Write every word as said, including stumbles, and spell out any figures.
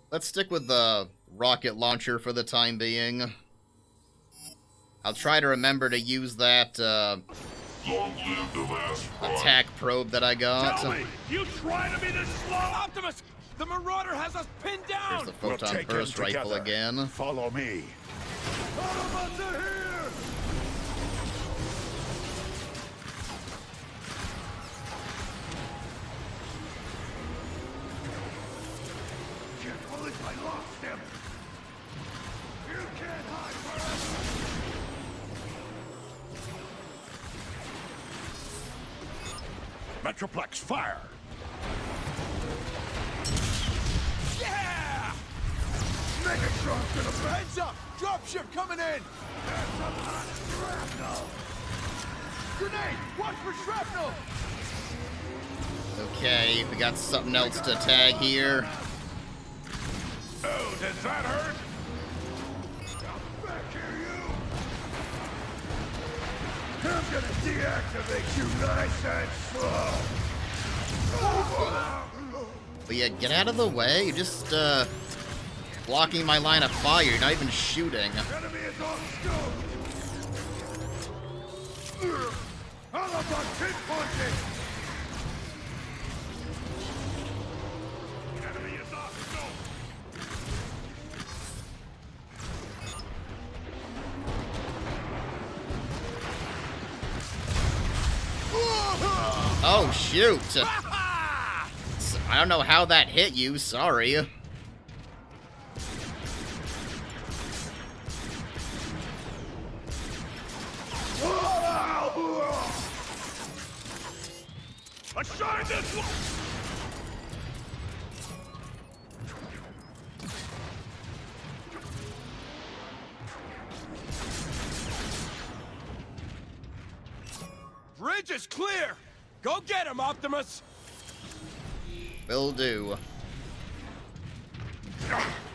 Let's stick with the rocket launcher for the time being. I'll try to remember to use that uh, Long live the last attack probe that I got. Tell me, you try to be this slow? Optimus, the Marauder has us pinned down. Here's the photon we'll burst rifle again. Follow me. Autobots are here! Can't believe I lost him. You can't hide forever. Metroplex, fire! Yeah! Megatron's gonna burn. Heads up! Dropship coming in! That's a lot of shrapnel. Grenade! Watch for shrapnel! Okay, we got something else to tag here. Oh, does that hurt? Come back here, you! I'm gonna deactivate you nice and slow. But yeah, get out of the way. You're just, uh, blocking my line of fire. You're not even shooting. Enemy is on scope. Autobot pinpointed. Enemy is on scope. Oh, shoot. I don't know how that hit you. Sorry. Assign this one. Bridge is clear! Go get him, Optimus! Will do.